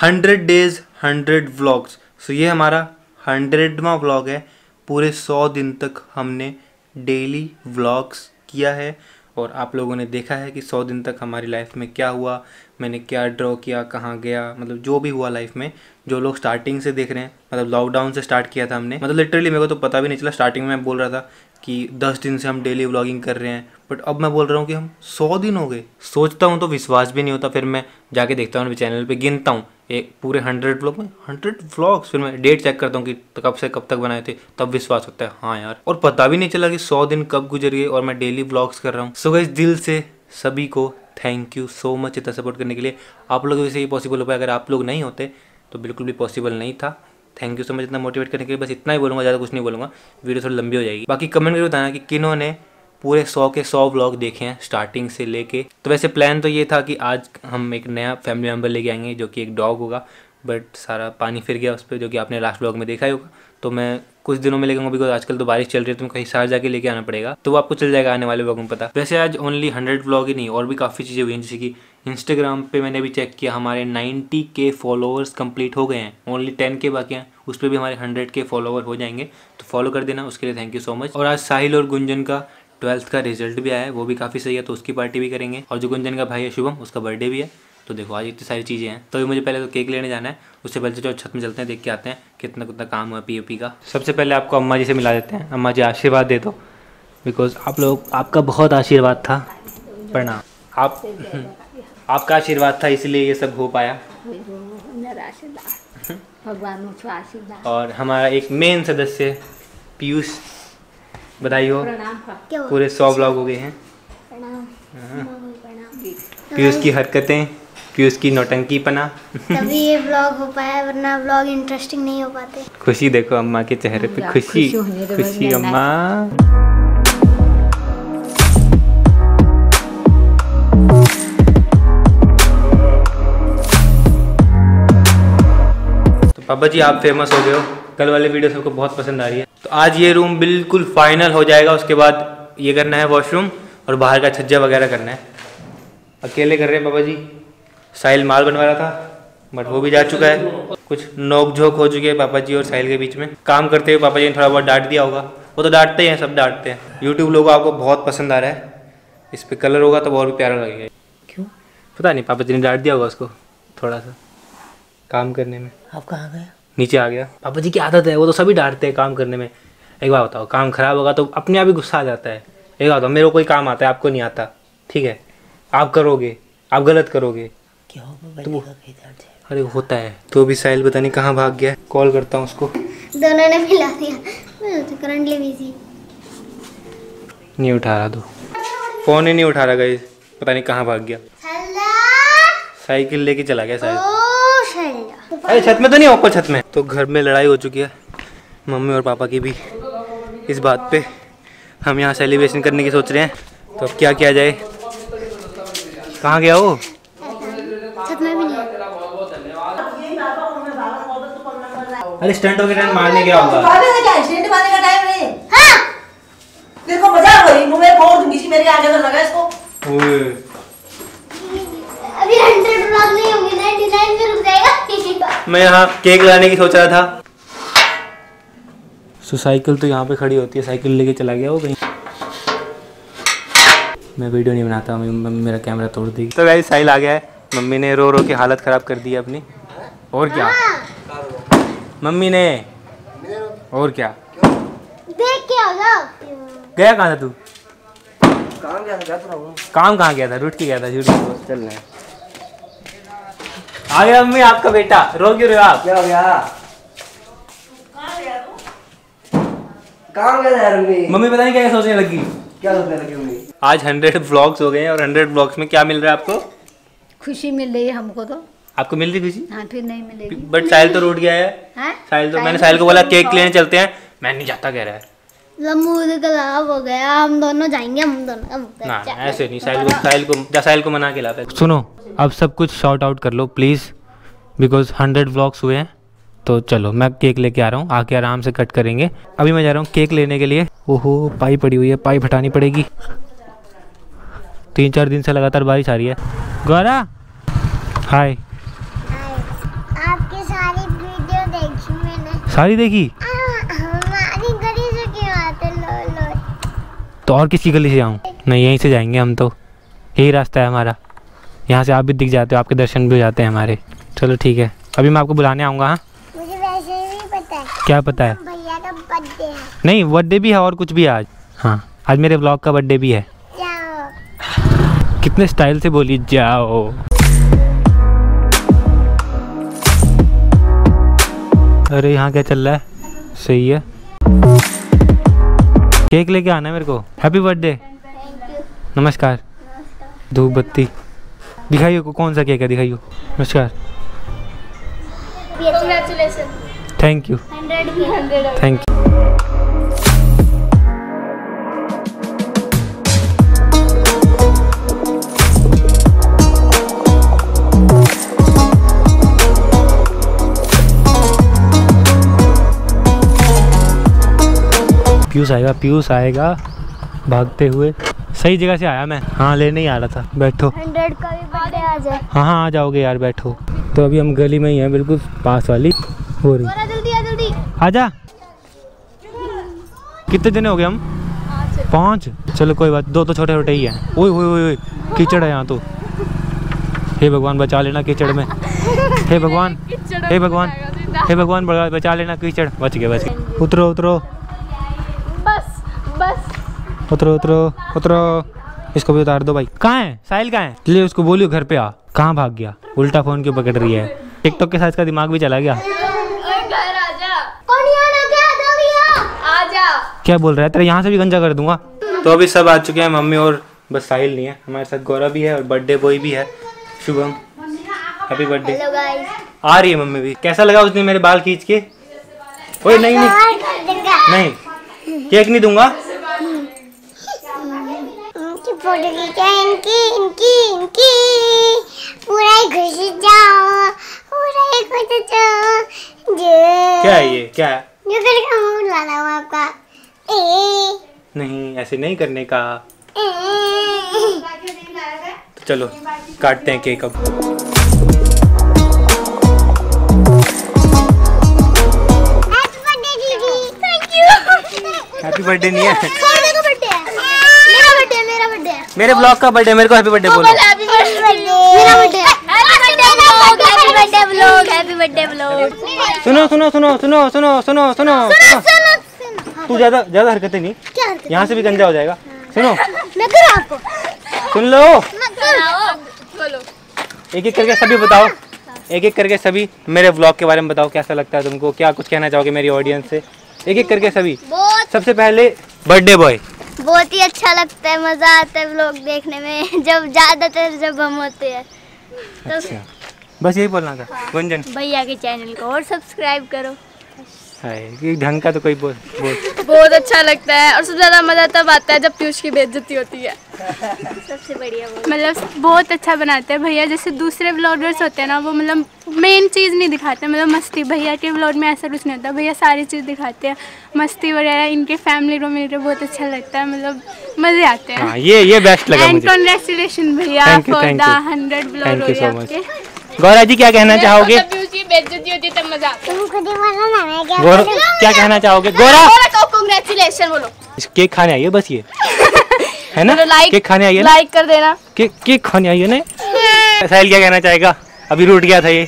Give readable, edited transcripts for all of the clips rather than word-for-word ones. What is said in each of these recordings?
100 days 100 vlogs. सो ये हमारा 100वां vlog है। पूरे 100 दिन तक हमने डेली व्लॉग्स किया है और आप लोगों ने देखा है कि 100 दिन तक हमारी लाइफ में क्या हुआ, मैंने क्या ड्रॉ किया, कहाँ गया, मतलब जो भी हुआ लाइफ में। जो लोग स्टार्टिंग से देख रहे हैं, मतलब लॉकडाउन से स्टार्ट किया था हमने, मतलब लिटरली मेरे को तो पता भी नहीं चला। स्टार्टिंग में मैं बोल रहा था कि 10 दिन से हम डेली व्लॉगिंग कर रहे हैं, बट अब मैं बोल रहा हूँ कि हम 100 दिन हो गए। सोचता हूँ तो विश्वास भी नहीं होता, फिर मैं जाके देखता हूँ चैनल पे, गिनता हूँ एक पूरे 100 व्लॉग में 100 व्लॉग्स, फिर मैं डेट चेक करता हूँ कि कब से कब तक बनाए थे, तब विश्वास होता है हाँ यार। और पता भी नहीं चला कि 100 दिन कब गुजर गए और मैं डेली व्लॉग्स कर रहा हूँ। सो गाइस, दिल से सभी को थैंक यू सो मच इतना सपोर्ट करने के लिए। आप लोगों से ये पॉसिबल हो पाया, अगर आप लोग नहीं होते तो बिल्कुल भी पॉसिबल नहीं था। थैंक यू सो मच इतना मोटिवेट करने के लिए। बस इतना ही बोलूँगा, ज़्यादा कुछ नहीं बोलूँगा, वीडियो थोड़ी लंबी हो जाएगी। बाकी कमेंट करके बताना कि किन्होंने पूरे 100 के 100 व्लॉग देखे हैं स्टार्टिंग से लेके। तो वैसे प्लान तो ये था कि आज हम एक नया फैमिली मेम्बर लेके आएंगे जो कि एक डॉग होगा, बट सारा पानी फिर गया उस पर, जो कि आपने लास्ट व्लॉग में देखा ही होगा। तो मैं कुछ दिनों में लेके आऊँगा, बिकॉज आजकल तो बारिश चल रही है, तो कहीं सार जाके लेके आना पड़ेगा, तो वो आपको चल जाएगा आने वाले व्लॉग में पता। वैसे आज ओनली 100 व्लॉग ही नहीं, और भी काफ़ी चीज़ें हुई हैं, जैसे कि इंस्टाग्राम पे मैंने भी चेक किया, हमारे 90K फॉलोअर्स कंप्लीट हो गए हैं, ओनली 10K बाकी हैं, उस पर भी हमारे 100K फॉलोअर हो जाएंगे। तो फॉलो कर देना, उसके लिए थैंक यू सो मच। और आज साहिल और गुंजन का 12th का रिजल्ट भी आया है, वो भी काफ़ी सही है, तो उसकी पार्टी भी करेंगे। और जो गुंजन का भाई है शुभम, उसका बर्थडे भी है। तो देखो आज इतनी सारी चीज़ें हैं, तो मुझे पहले तो केक लेने जाना है, उससे पहले तो छत में चलते हैं, देख के आते हैं कितना कितना काम हुआ पीओपी का। सबसे पहले आपको अम्मा जी से मिला देते हैं। अम्मा जी आशीर्वाद दे दो, बिकॉज आप लोग, आपका बहुत आशीर्वाद था। प्रणाम। आपका आशीर्वाद था, इसलिए ये सब हो पाया। भगवान। और हमारा एक मेन सदस्य पीयूष, बधाई हो, पूरे 100 व्लॉग हो गए हैं। पीयूष की हरकतें, पीयूष की नौटंकी पना, तभी ये व्लॉग हो पाया, वरना व्लॉग इंटरेस्टिंग नहीं हो पाते। खुशी देखो अम्मा के चेहरे पे, खुशी खुशी अम्मा। तो पापा जी आप फेमस हो गए हो, कल वाले वीडियो सबको बहुत पसंद आ रही है। तो आज ये रूम बिल्कुल फाइनल हो जाएगा, उसके बाद ये करना है वॉशरूम और बाहर का छज्जा वगैरह करना है। अकेले कर रहे हैं पापा जी। साहिल माल बनवा रहा था, बट वो भी जा चुका है। कुछ नोक झोंक हो चुकी है पापा जी और साहिल के बीच में। काम करते हुए पापा जी ने थोड़ा बहुत डांट दिया होगा, वो तो डांटते हैं, सब डांटते हैं। यूट्यूब लोगों को आपको बहुत पसंद आ रहा है, इस पर कलर होगा तो और भी प्यारा लगेगा। क्यों पता नहीं, पापा जी ने डांट दिया होगा उसको थोड़ा सा काम करने में। आप कहाँ गए? नीचे आ गया। पापा जी की आदत है, वो तो सभी डांटते हैं काम करने में। एक बार बताओ, काम खराब होगा तो अपने आप ही गुस्सा आ जाता है। एक बार बताओ, मेरे को कोई काम आता है, आपको नहीं आता, ठीक है, आप करोगे, आप गलत करोगे, क्या होगा? तो अरे होता है। तो अभी साहिल पता नहीं कहाँ भाग गया, कॉल करता हूँ उसको। दोनों ने मिला दिया, तो करंटली बिजी नहीं उठा रहा, तो फोन ही नहीं उठा रहा गाइस, पता नहीं कहाँ भाग गया। साइकिल लेके चला गया शायद। अरे छत में तो नहीं, ऊपर छत में। तो घर में लड़ाई हो चुकी है मम्मी और पापा की भी इस बात पे। हम यहाँ सेलिब्रेशन करने की सोच रहे हैं, तो अब क्या किया जाए। कहाँ गया वो? छत में भी नहीं। अरे स्टंट हो गया, मारने गया होगा। स्टंट मारने का टाइम नहीं। हाँ। देखो मजाक हो रही, मुंह में फोड़ दूंगी मेरे आगे तो लगा इसको। ओए अभी 100 व्लॉग नहीं होंगे, 99 में रुक जाएगा। मैं यहाँ केक लाने की सोच रहा था। सो साइकिल तो यहाँ पे खड़ी होती है, साइकिल लेके चला गया वो कहीं। मैं वीडियो नहीं बनाता, मम्मी मेरा कैमरा तोड़ देगी। तो वैसे साहिल आ गया है, मम्मी ने रो रो के हालत ख़राब कर दी है अपनी। और क्या मम्मी ने, और क्या देख के आ जाओ। गया कहाँ था तू? काम गया था, काम कहाँ गया था? रुट के गया था, झूठ चल रहा है। आ गया मम्मी आपका बेटा, रो क्यों रहे हो आप? क्या हो गया? काम गया था यार मम्मी पता नहीं क्या सोचने लगी। क्या सोचने लगी मम्मी? आज 100 व्लॉग्स हो गए हैं, और 100 व्लॉग्स में क्या मिल रहा है आपको? खुशी मिल रही है हमको तो। आपको मिल रही खुशी? हाँ, फिर नहीं मिलेगी। बट साहिल तो रूठ गया है। साहिल तो, मैंने साहिल को बोला केक लेने चलते हैं, मैं नहीं जाता कह रहा है। मूड खराब हो गया, हम दोनों जाएंगे, हम दोनों का मुद्दा ना ऐसे नहीं। साहिल को मना के लाते। सुनो, अब सब कुछ शॉर्ट आउट कर लो प्लीज़, बिकॉज 100 व्लॉग्स हुए हैं। तो चलो मैं केक लेके आ रहा हूँ, आके आराम से कट करेंगे। अभी मैं जा रहा हूँ केक लेने के लिए। ओहो पाई पड़ी हुई है, पाई हटानी पड़ेगी। 3-4 दिन से लगातार बारिश आ रही है। गौरा हाय। सारी देखी? हमारी गली से क्यों आते लो? तो और किसी गली से आऊँ? नहीं, यहीं से जाएंगे हम तो, यही रास्ता है हमारा। यहाँ से आप भी दिख जाते हो, आपके दर्शन भी हो जाते हैं हमारे। चलो ठीक है, अभी मैं आपको बुलाने आऊँगा। हाँ, मुझे वैसे भी पता है। क्या पता है? भैया का बर्थडे है। नहीं, बर्थडे भी है और कुछ भी है आज। हाँ, आज मेरे ब्लॉग का बर्थडे भी है। जाओ। कितने स्टाइल से बोली जाओ। अरे यहाँ क्या चल रहा है? सही है, केक लेके आना है मेरे को। Happy birthday. नमस्कार। धूप बत्ती दिखाइए को, कौन सा केक है दिखाइए। नमस्कार। Thank you. 100 thank you. Piyush आएगा भागते हुए। सही जगह से आया मैं। हाँ, लेने ही आ रहा था। बैठो। 100 का भी बर्थडे आ जाए। हाँ, आ जाओगे यार, बैठो। तो अभी हम गली में ही हैं, बिल्कुल पास वाली हो रही। जल्दी आजा। कितने दिन हो गए हम? 5। चलो कोई बात, 2 तो छोटे छोटे ही हैं। ओए ओए ओए, कीचड़ है यहाँ तो। हे भगवान बचा लेना कीचड़ में। हे भगवान, हे भगवान, हे भगवान बचा लेना कीचड़। बच गए। उतरो उतरो, बस उतरो उतरो उतरो। इसको भी उतार दो भाई। कहाँ है साहिल? कहाँ है? ले उसको बोलियो घर पे आ। कहाँ भाग गया? उल्टा फोन क्यों पकड़ रही है? टिकटॉक के साथ इसका दिमाग भी चला गया। घर आजा। कौन आना? क्या जल्दी आजा। क्या बोल रहा है? तेरे यहाँ से भी गंजा कर दूंगा। तो अभी सब आ चुके हैं, मम्मी और बस साहिल नहीं है। हमारे साथ गौरव भी है और बर्थडे बॉय भी है Shubham. Happy birthday. Hello guys. आ रही है मम्मी भी। कैसा लगा उसने मेरे बाल खींच के? ओए नहीं नहीं, केक नहीं दूंगा। फोटो खींचा इनकी पूरा घुस जाओ, क्या है ये? क्या है? जो करके मुंह लाना हुआ आपका। नहीं, ऐसे नहीं करने का। तो चलो काटते हैं केक अब। हैप्पी बर्थडे नहीं है, मेरे ब्लॉग का बर्थडे। मेरे को हैप्पी बर्थडे बोलो। सुनो सुनो सुनो सुनो सुनो सुनो सुनो। तू ज्यादा हरकतें नहीं, यहाँ से भी गंजा हो जाएगा। सुनो, सुन लो। एक एक करके सभी बताओ, एक एक करके सभी मेरे व्लॉग के बारे में बताओ। कैसा लगता है तुमको? क्या कुछ कहना चाहोगे मेरी ऑडियंस से? एक एक करके सभी। सबसे पहले बर्थडे बॉय। बहुत ही अच्छा लगता है, मजा आता है व्लॉग देखने में, जब हम होते हैं तो। अच्छा, बस यही बोलना था। गुंजन भैया के चैनल को और सब्सक्राइब करो। है ढंग का तो कोई बोल। बहुत अच्छा लगता है और सबसे ज़्यादा मज़ा तब आता है जब पीयूष की बेइज्जती होती है। सबसे बढ़िया मतलब बहुत अच्छा बनाते हैं भैया। जैसे दूसरे ब्लॉगर्स होते हैं ना, वो मतलब मेन चीज़ नहीं दिखाते, मतलब मस्ती। भैया के ब्लॉग में ऐसा कुछ नहीं होता, भैया सारी चीज़ दिखाते हैं, मस्ती वगैरह। इनके फैमिली को मिलकर बहुत अच्छा लगता है, मतलब मज़े आते हैं। ये बेस्ट लगा मुझे। कांग्रेचुलेशन भैया for the 100 blog. Gaura ji क्या कहना चाहोगे? बेइज्जती होती है तब मजा आता है। गौरा क्या कहना चाहोगे? गौरा कांग्रेचुलेशन बोलो। केक खाने आइए बस, ये है ना? लाइक केक खाने आइए, लाइक कर देना। केक खाने आइए ना। साहिल क्या कहना चाहेगा? अभी रूठ गया था ये।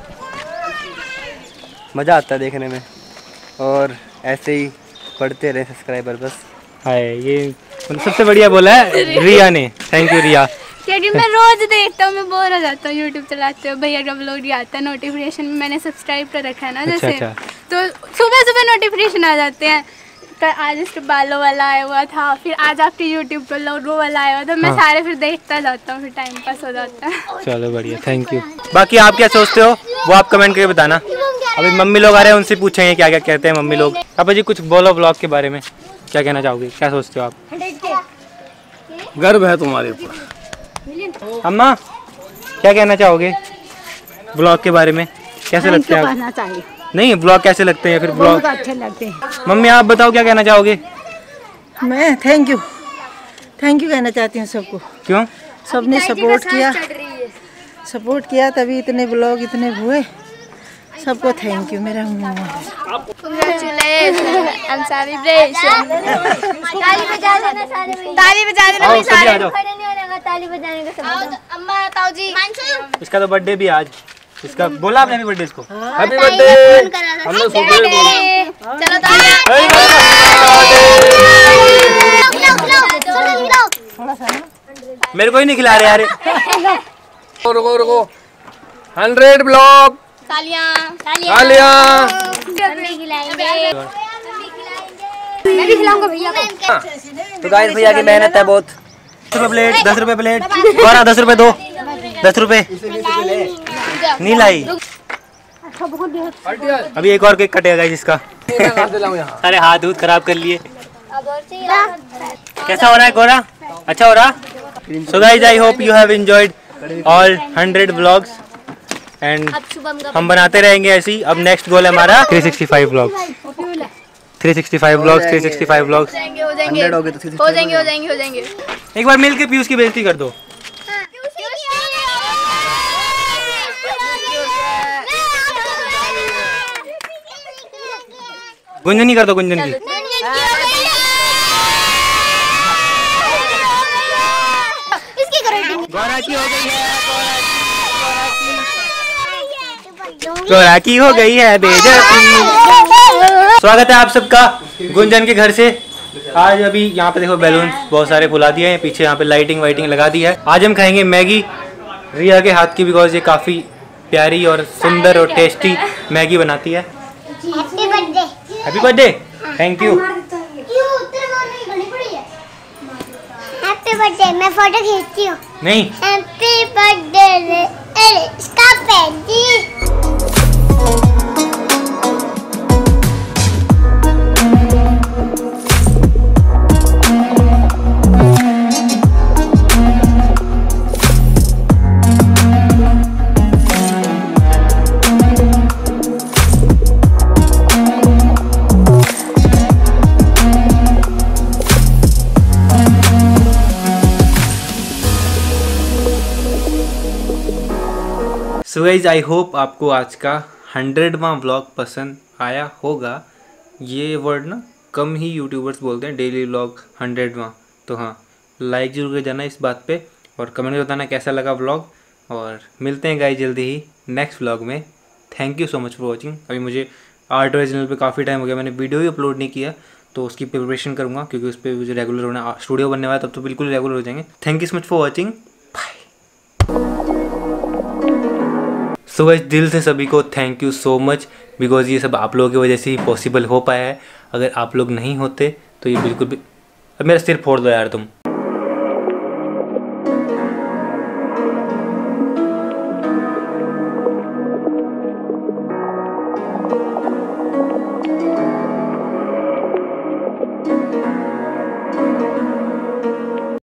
मज़ा आता है देखने में और ऐसे ही बढ़ते रहे सब्सक्राइबर बस। हाय, ये सबसे बढ़िया बोला है रिया ने। Thank you Riya. क्योंकि मैं रोज देखता हूँ, मैं बोर हो जाता हूँ यूट्यूब चलाते हुए। भैया का ब्लॉग भी आता है, नोटिफिकेशन में मैंने सब्सक्राइब कर रखा है ना जैसे। अच्छा। तो सुबह सुबह नोटिफिकेशन आ जाते हैं। तो आज इसके बालों वाला आया हुआ था, फिर आज आपके यूट्यूब पर लोगो वाला आया हुआ था। मैं सारे फिर देखता जाता हूँ, फिर टाइम पास हो जाता है। चलो बढ़िया, थैंक यू। बाकी आप क्या सोचते हो वो आप कमेंट करके बताना। अभी मम्मी लोग आ रहे हैं, उनसे पूछेंगे क्या क्या कहते हैं मम्मी लोग। पापा जी कुछ बोलो ब्लॉग के बारे में, क्या कहना चाहोगे? क्या सोचते हो आप? गर्व है तुम्हारे ऊपर। अम्मा क्या कहना चाहोगे ब्लॉग के बारे में? कैसे लगते हैं कहना चाहिए, नहीं ब्लॉग कैसे लगते हैं फिर ब्लॉग? अच्छे लगते हैं। मम्मी आप बताओ क्या कहना चाहोगे? मैं थैंक यू कहना चाहती हूँ सबको। क्यों? सबने सपोर्ट किया तभी इतने ब्लॉग इतने हुए। सबको थैंक यू मेरा ताली बजा देना आओ, सभी आ जाओ। खड़े नहीं होने का, ताली बजाने का सब। अम्मा ताऊ जी इसका तो बर्थडे भी आज। इसका बोला आपने हैप्पी बर्थडे इसको? Happy birthday. हम लोग सो गए बोलो। चलो मेरे को ही नहीं खिला रहे यार। रुको रुको 100 ब्लॉग। तालियां तालियां। खिलाएंगे। मैं भी खिलाऊंगा भैया को। तो गाइस भैया की मेहनत है बहुत। 10 रुपए प्लेट, 10 रुपए प्लेट। गौरा 10 रुपए दो, 10 रुपए नहीं लाई। अभी एक और केक कटेगा गाइस इसका। सारे हाथ दूध खराब कर लिए। कैसा हो रहा है गौरा? अच्छा हो रहा? So guys, I hope you have enjoyed all 100 vlogs and हम बनाते रहेंगे ऐसे ही। अब नेक्स्ट गोल है हमारा 365 vlogs। 365 vlogs, 365 vlogs। 100 हो गए तो 365 हो जाएंगे। एक बार मिल के पीयूष की बेइज्जती कर दो। गुंजन ही कर दो, गुंजन की। गौरा की हो गई है, गौरा की हो गई है बेइज्जती। स्वागत है आप सबका गुंजन के घर से। आज अभी यहाँ पे देखो बैलून बहुत सारे फुला दिए हैं, पीछे यहाँ पे लाइटिंग वाइटिंग लगा दी है। आज हम खाएंगे मैगी रिया के हाथ की, बिकॉज ये काफ़ी प्यारी और सुंदर और टेस्टी मैगी बनाती है। Happy birthday. Thank you. Happy birthday. मैं फोटो खींचती हूँ। नहीं, हैप्पी बर्थडे इसका पेंटी। सो गाइज आई होप आपको आज का 100वां व्लॉग पसंद आया होगा। ये वर्ड ना कम ही यूट्यूबर्स बोलते हैं, डेली व्लॉग 100वां। तो हाँ, लाइक जरूर कर जाना इस बात पे और कमेंट में बताना कैसा लगा व्लॉग। और मिलते हैं गाइज जल्दी ही नेक्स्ट व्लॉग में। Thank you so much for watching. अभी मुझे आर्ट ओरिजिनल पे काफ़ी टाइम हो गया, मैंने वीडियो ही अपलोड नहीं किया, तो उसकी प्रिपरेशन करूँगा क्योंकि उस पर मुझे रेगुलर होना, स्टूडियो बनने वाला तब तो बिल्कुल रेगुलर हो जाएंगे। Thank you so much for watching. So guys दिल से सभी को thank you so much, because ये सब आप लोगों की वजह से ही पॉसिबल हो पाया है। अगर आप लोग नहीं होते तो ये बिल्कुल भी। अब मेरा सिर फोड़ दो यार तुम।